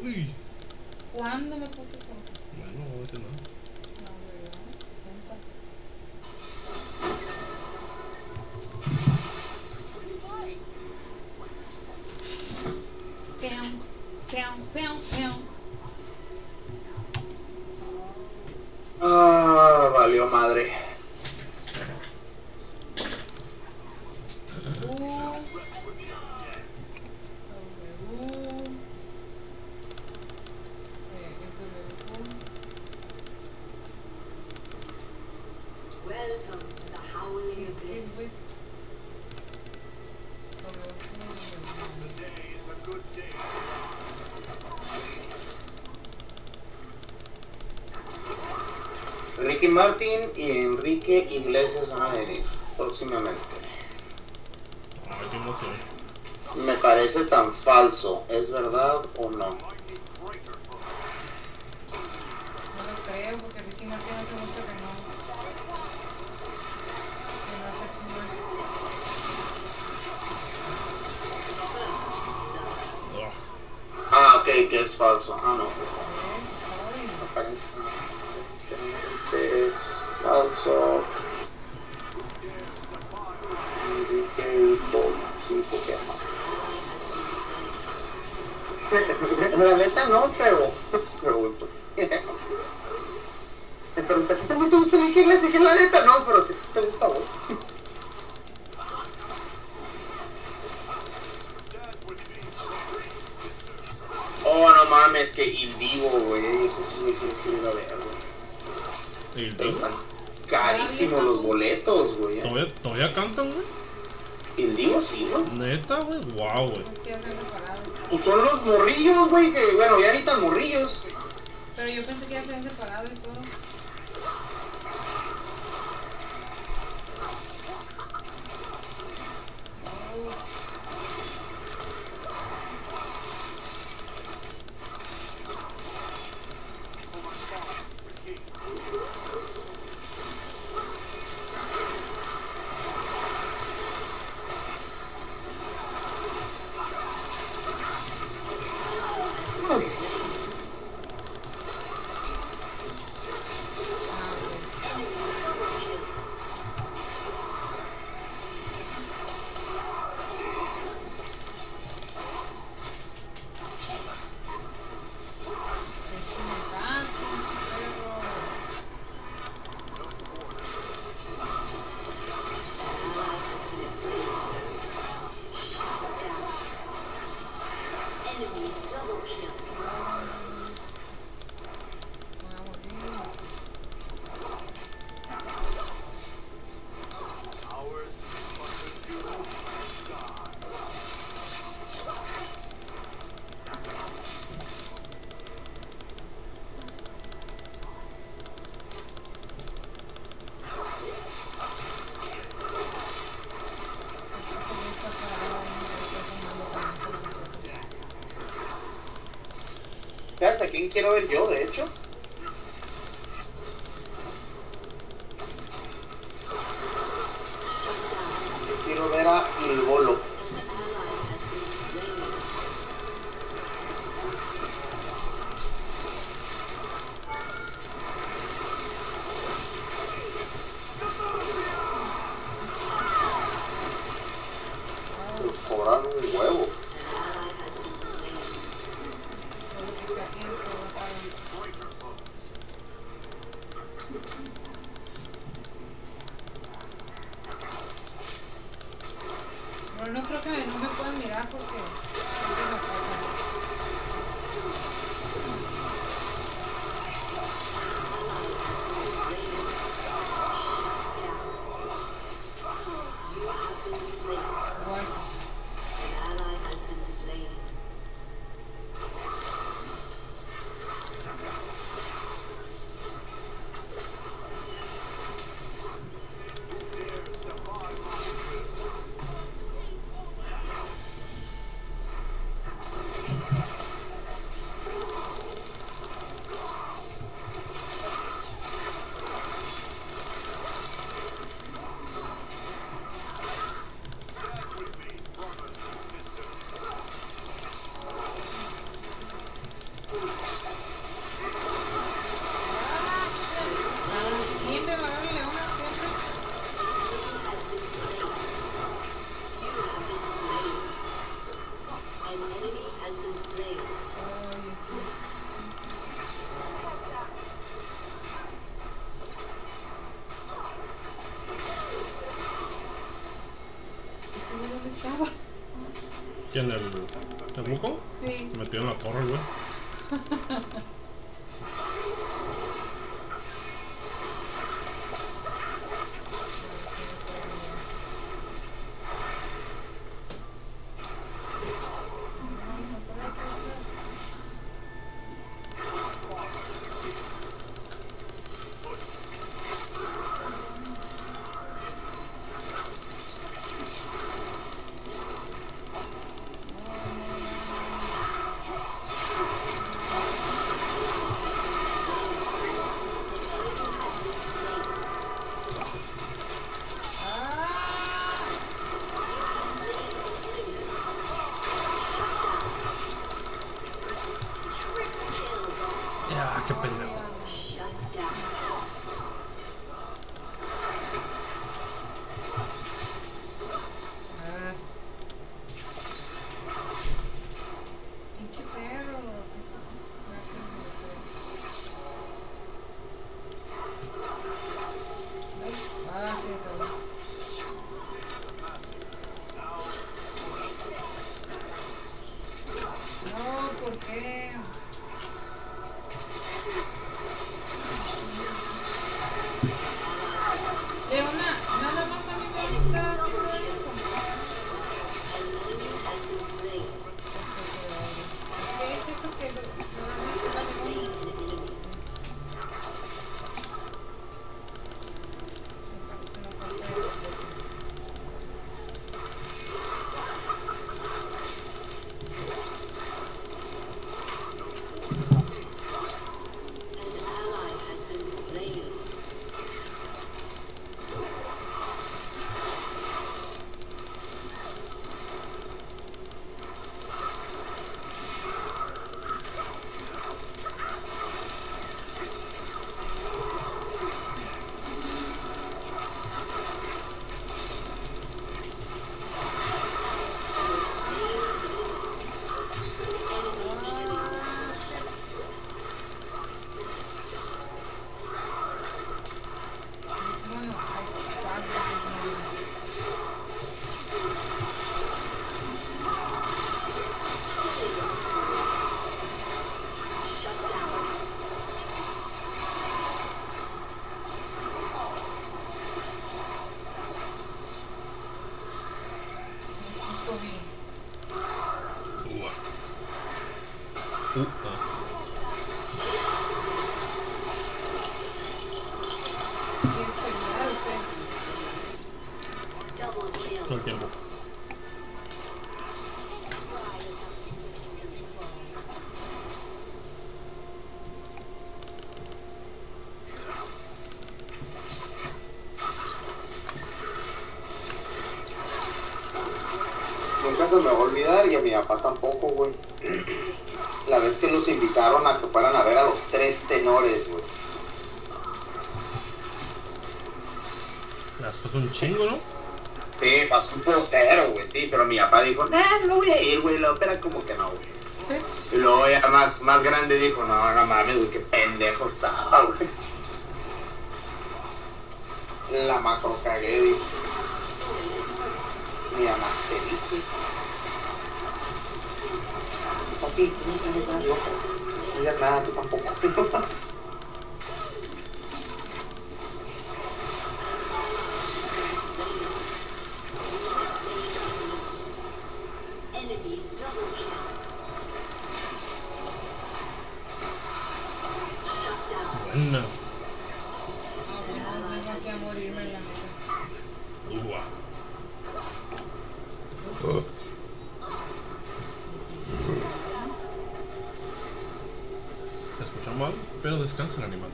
Uy. ¿Cuándo me puse eso? Bueno, no voy a decir nada. No, ¿verdad? Nunca. Peão, peão, peão, peão. Ah, valió madre. Ricky Martin y Enrique Iglesias van a venir próximamente. Ay, qué emoción. Me parece tan falso, ¿es verdad o no? No lo creo porque Ricky Martin hace mucho que no hace tours. Ah, ok, que es falso. Ah, no. Es falso. Enrique sí, Pokémon. La neta no, pero pregunto. Me pregunté, ¿a ti también te gusta Enrique Iglesias? Dije, la neta no, pero sí te gusta vos. Oh, no mames, que Il Divo, güey. Eso sí, güey, sí les quiero ir a ver, güey. ¿Il Divo? Están carísimos los boletos, güey. ¿Todavía cantan, güey? Il Divo sí, güey. Neta, güey. Wow, güey. Pues son los morrillos, güey, que bueno, ya ni tan morrillos. Pero yo pensé que ya se habían separado y todo. ¿Sabes a quién quiero ver yo, de hecho? Yo quiero ver a Il Bolo. Cobraron un huevo. ¿Quién? ¿El buco? Sí. Se metió en la porra, güey. Ya, qué pendejo. Pinche perro. Ah, sí, acabó. No, ¿por qué? Leona, nada más a mí me gusta haciendo eso. ¿Qué es eso que Todo el tiempo. Nunca se me va a olvidar y a mi papá tampoco, güey. La vez que los invitaron a que fueran a ver a los tres tenores, güey. Las fue un chingo, ¿no? Sí, pasó un potero, güey, sí, pero mi papá dijo, nah, no voy a ir, güey, la ópera como que no, güey. Y luego ya más grande dijo, no, no mames, güey, qué pendejo estaba, güey. La macro cagué, dijo. Mi mamá, te dije. Papi, tú no sabes nada, loco. No digas nada, tú tampoco. Buena. No vengo aquí a morirme, la neta. Ua. Se escucha mal, pero descansa el animal.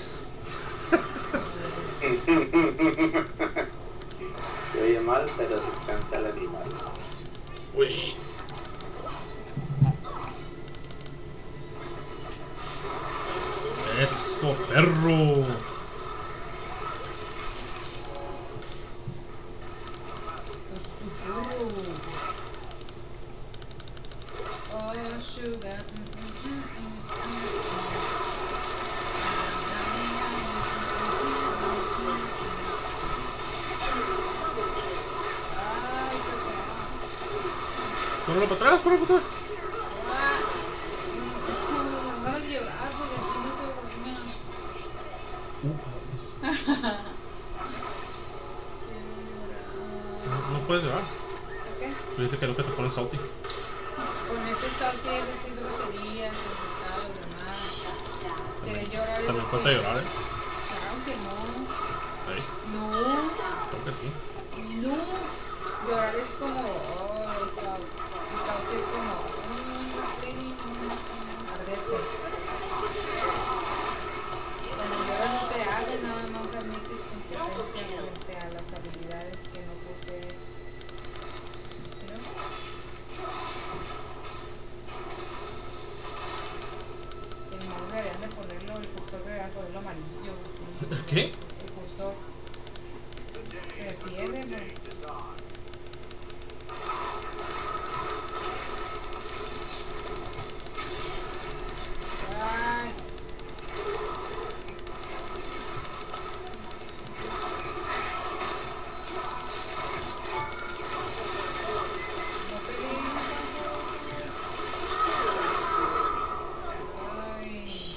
Se oye mal, pero descansa el animal. Uy. Eso, perro. Oh, sugar. Ay, qué Córrelo para atrás, córrelo para atrás. Ah, me van a llorar porque aquí no se dormía. No puedes llevar. ¿Qué? Dice que no, que te pones salty. Con este salto es decir groserías, insultados, demás. Quiere llorar y También decir, cuesta llorar, claro que no. Ahí, No, creo que sí. no. Llorar es como, oh, el salto es como, ardete. Cuando lloras no te haces, nada más admites competencia frente a las habilidades que no posees. ¿No? El mouse deberían de ponerlo, el cursor deberían ponerlo amarillo. ¿Sí? ¿Qué? El cursor se pierde, ¿no? Ay. No pegué. Ay.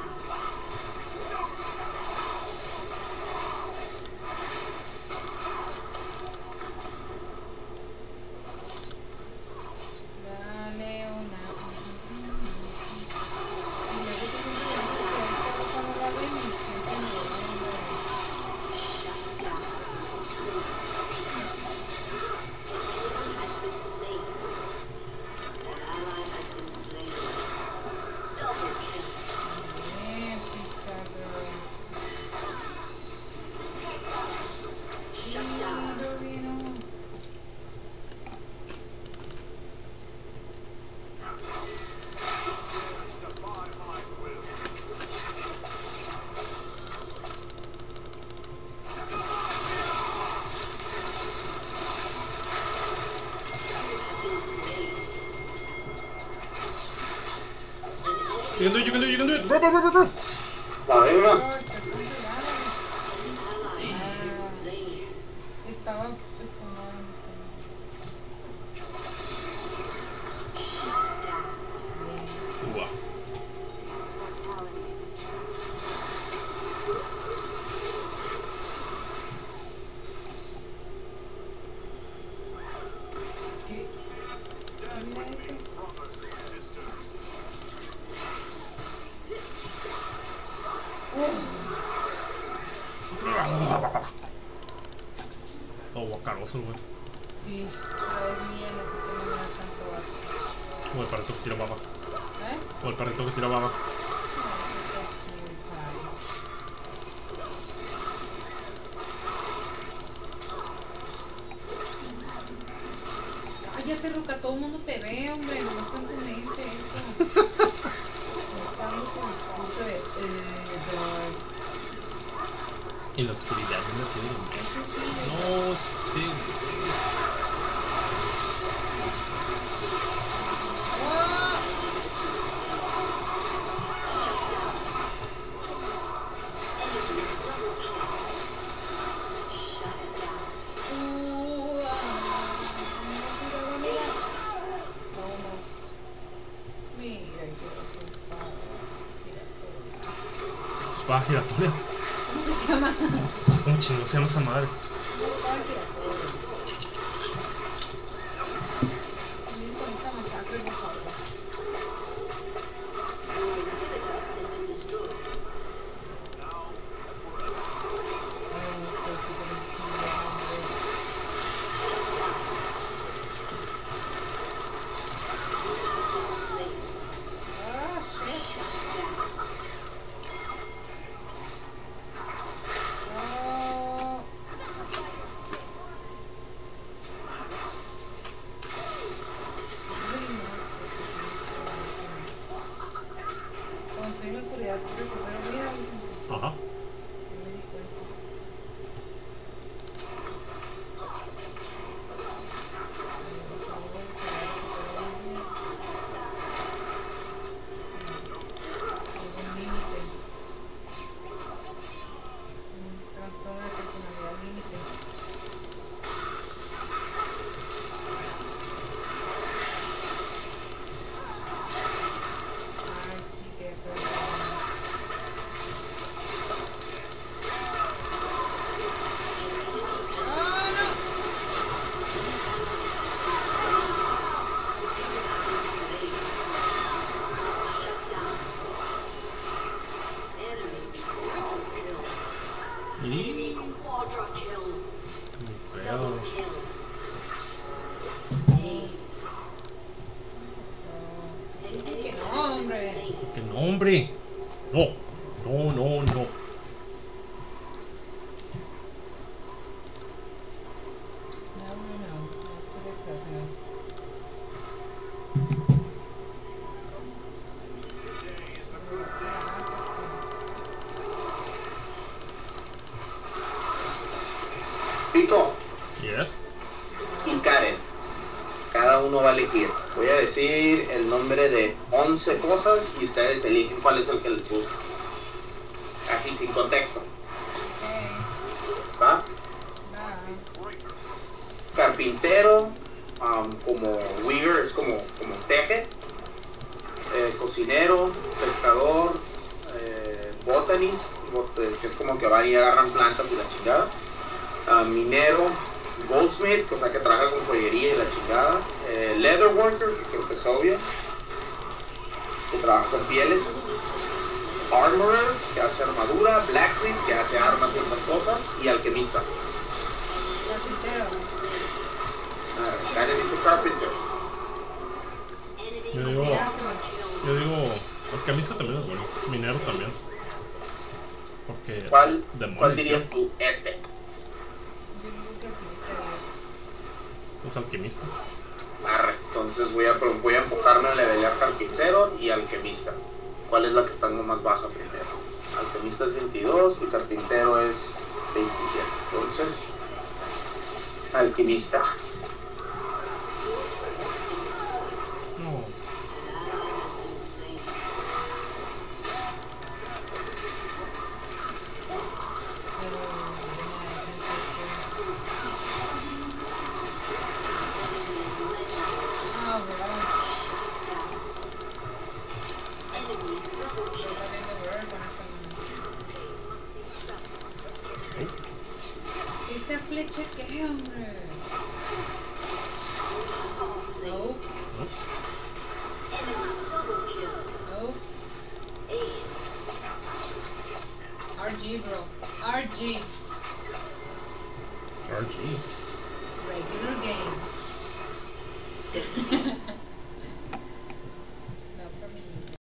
Dale una. Y luego tú siempre dices que esta cosa no la ven y siempre me lo van a ver. Pizza girl. Vino, vino. You can do it. Bro. La misma. Ay, te congelaba. Estaba estomado. Wow. ¿Qué? Mira esto. Todo guacaroso, güey. Sí, pero es miel, así que no me da tanto asco. O el perrito que tira baba. ¿Eh? O el perrito que tira baba. Cállate, Ruca, todo el mundo te ve, hombre, no está en tu mente eso. No está dando tu discurso de En la oscuridad, no me puedo. eso sí, No, este. ¡Oh! Mira, yo Espada giratoria. ¿cómo se llama? No sé cómo chingo se llama esa madre. Espada giratoria. También con esta masacre, por favor. Cuando estoy en la oscuridad, recupero vida, dicen. Ajá. No me di cuenta. Algún límite. Un trastorno de personalidad límite. hombre. No. No, no, no. No, to the coconut. Pico Yes. y Karen. Cada uno va a elegir. Voy a decir el nombre de 11 cosas y ustedes eligen cuál es el que les gusta. Así, sin contexto. Okay. ¿Va? Carpintero, como weaver, es como teje. Cocinero, pescador, botanist, que es como que van y agarran plantas y la chingada. Minero, goldsmith, o sea que trabaja con joyería y la chingada. Leather worker, que creo que es obvio, que trabaja con pieles. Armorer, que hace armadura. Blacksmith, que hace armas y otras cosas. Y alquimista. Carpintero. Karen dice carpenter. Yo digo, alquimista también es bueno. Minero también. Porque ¿Cuál demonios, dirías tú? Este. Yo digo que es alquimista. Arre, entonces voy a enfocarme en levelear carpintero y alquimista. ¿Cuál es la que está más baja primero? Alquimista es 22 y carpintero es 27. Entonces, alquimista. No. Esa flecha que, hombre. No. No. RG, bro. RG. RG. Regular game.